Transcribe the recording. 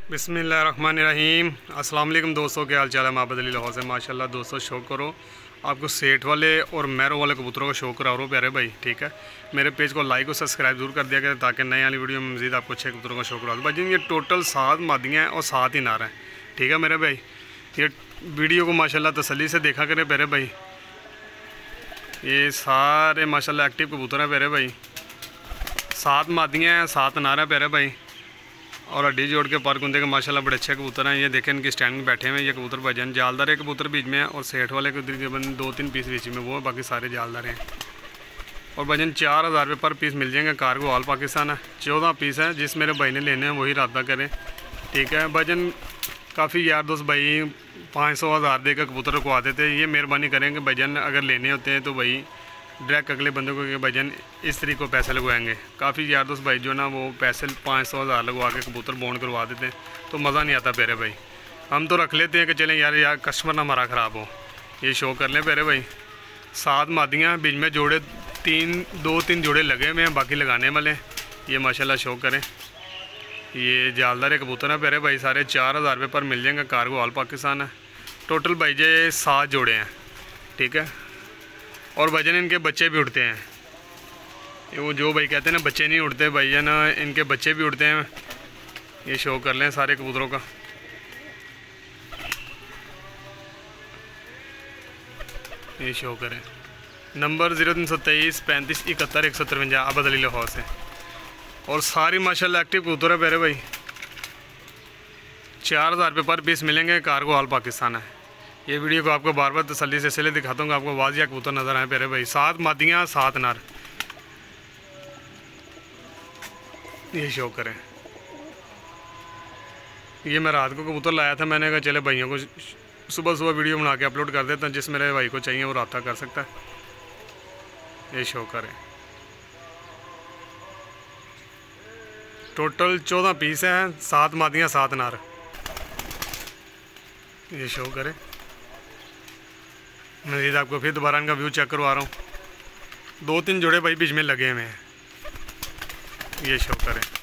बिस्मिल्लाहिर्रहमानिर्रहीम। अस्सलाम वालेकुम दोस्तों, क्या हाल चाल है। मोहब्बत अली लाहौर से माशाल्लाह दोस्तों शौक करो आपको सेठ वाले और मैरो वाले कबूतरों का शौक करा रहा हूँ प्यारे भाई। ठीक है, मेरे पेज को लाइक और सब्सक्राइब जरूर कर दिया करें ताकि नए वाली वीडियो में मज़ीद आपको अच्छे कबूतरों का शौक करा दूँ भाई। ये टोटल 7 मादियाँ हैं और 7 ही नार हैं। ठीक है मेरे भाई, ये वीडियो को माशाल्लाह तसल्ली से देखा करें प्यारे भाई। ये सारे माशाल्लाह एक्टिव कबूतर हैं प्यारे भाई। 7 मादियाँ हैं, 7 नार हैं प्यारे भाई। और हड्डी जोड़ के पर कुंदे के माशाल्लाह बड़े अच्छे कबूतर हैं। ये देखें इनकी स्टैंड में बैठे हुए हैं। ये कबूतर भाईजान जालदार है, कबूतर बीच में है और सेठ वाले के तकरीबन 2-3 पीस बीच में वो है, बाकी सारे जालदार हैं। और भाईजान 4000 रुपये पर पीस मिल जाएंगे। कार्गो ऑल पाकिस्तान है। 14 पीस है, जिस मेरे भाई ने लेने हैं वही रब्ता करें। ठीक है भाईजान, काफ़ी यार दोस्त भाई 500-1000 देकर कबूतर रखवा देते हैं। ये मेहरबानी करेंगे भाईजान, अगर लेने होते हैं तो भाई डायरेक्ट अगले बंदे को भाईजान इस तरीके को पैसे लगवाएंगे। काफ़ी यार दोस्त भाई जो ना वो पैसे 500-1000 लगवा के कबूतर बॉन्ड करवा देते हैं तो मज़ा नहीं आता प्यारे भाई। हम तो रख लेते हैं कि चलें यार कस्टमर ना हमारा ख़राब हो। ये शो कर लें प्यारे भाई। 7 मादियाँ, बीच में जोड़े 2-3 जोड़े लगे हुए हैं, बाकी लगाने वाले हैं। ये माशाल्लाह शो करें। ये जालदार कबूतर है प्यारे भाई। सारे 4000 रुपये पर मिल जाएंगे। कार्गो ऑल पाकिस्तान है। टोटल भाई जे 7 जोड़े हैं। ठीक है, और भाईजान इनके बच्चे भी उड़ते हैं। वो जो भाई कहते हैं ना बच्चे नहीं उड़ते, भाईजान इनके बच्चे भी उड़ते हैं। ये शो कर लें सारे कबूतरों का। ये शो करें। नंबर 0323 35 71 153 आबद अली लाहौर से। और सारी माशाल्लाह एक्टिव कबूतर है प्यारे भाई। 4000 रुपये पर पीस मिलेंगे। कार्गो ऑल पाकिस्तान है। ये वीडियो को आपको बार बार तसल्ली से इसलिए दिखाता हूँ आपको वाजिया कबूतर नज़र आए प्यारे भाई। 7 मादियाँ 7 नार। ये शो करें। ये मैं रात को कबूतर लाया था, मैंने कहा चले भाइयों को सुबह सुबह वीडियो बना के अपलोड कर देता हूँ, जिस मेरे भाई को चाहिए वो रब्ता कर सकता है। ये शो करें। टोटल 14 पीस हैं, 7 मादियाँ 7 नार। ये शो करें। मज़ीद आपको फिर दोबारा इनका व्यू चेक करवा रहा हूँ। 2-3 जोड़े भाई बीच में लगे हुए हैं। ये शो करें।